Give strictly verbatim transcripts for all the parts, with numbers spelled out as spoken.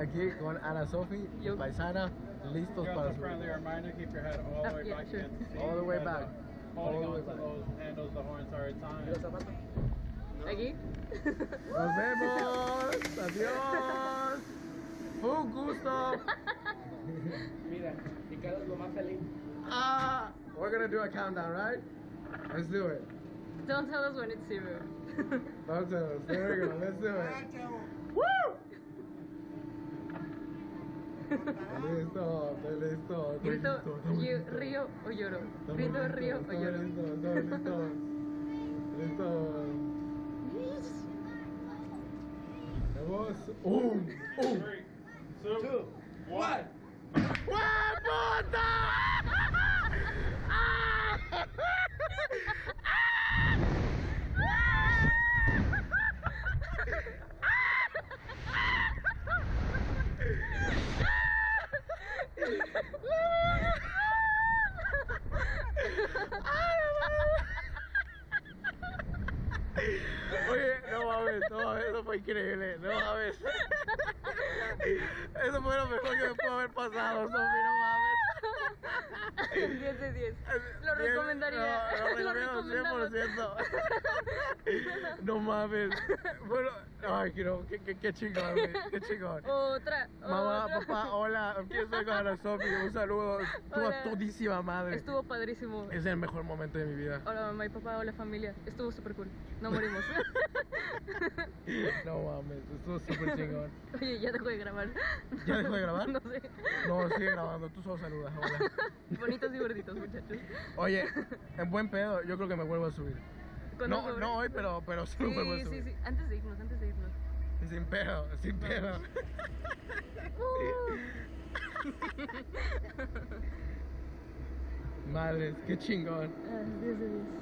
aquí con Ana Sofi, Yo. paisana, listos Just para a subir. friendly reminder, keep your head all the way Yeah, back sure. against the seat. All the way because, back. uh, All Holding the way on to back. those handles the whole entire time. Aquí. Nos vemos. Adiós. Fue un gusto. Mira, Ricardo es lo más feliz. Ah, we're gonna do a countdown, right? Let's do it. Don't tell us when it's zero. Don't tell us. There we go. Let's do it. Woo! Listo, estoy listo. Estoy Grito, listo, estamos yo, listos. río o lloro. Estamos Grito, listos, río o estamos lloro. listos, estamos listos. Listos. Vamos. Un, un. Three, two, Two, one. ¡Hue puta! ¡Ah! Oye, no mames, no mames, eso fue increíble, no mames. Eso fue lo mejor que me pudo haber pasado, Sofi, no mames. diez de diez. Lo Bien, recomendaría. No, lo Lo recomiendo cien por recomendamos. ciento. No mames. Bueno, ay, que no, qué, qué, qué chingón, güey, qué chingón. Otra. Mamá, otra. papá, hola, aquí estoy con Ana Sofi, un saludo. Tu Hola. a todísima madre. Estuvo padrísimo. Es el mejor momento de mi vida. Hola mamá y papá, hola familia. Estuvo súper cool. No morimos. No mames, estuvo súper chingón. Oye, ya dejó de grabar. ¿Ya dejó de grabar? No sé. No, sigue grabando, tú solo saludas, hola. Bonitos y gorditos, muchachos. Oye, en buen pedo, yo creo que me vuelvo a subir. ¿Cuándo No, sobre? no hoy, pero, pero sí, me vuelvo a Sí, subir. sí, sí. Antes de irnos, antes de irnos. Sin pedo, sin pedo. Uh. Madres, qué chingón. Ah, diez de diez.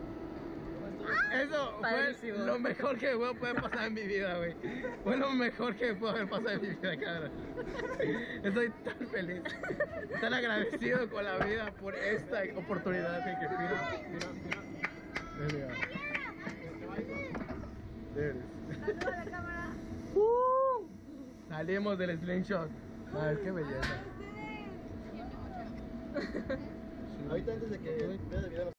Eso Padrísimo. fue lo mejor que me puede pasar en mi vida, güey. Fue lo mejor que me pudo haber pasado en mi vida, cabrón. Estoy tan feliz, tan agradecido con la vida por esta oportunidad de que mira, mira, mira. There There it is. Uh, salimos del slingshot. Madre, qué belleza. Ahorita antes de que vea el video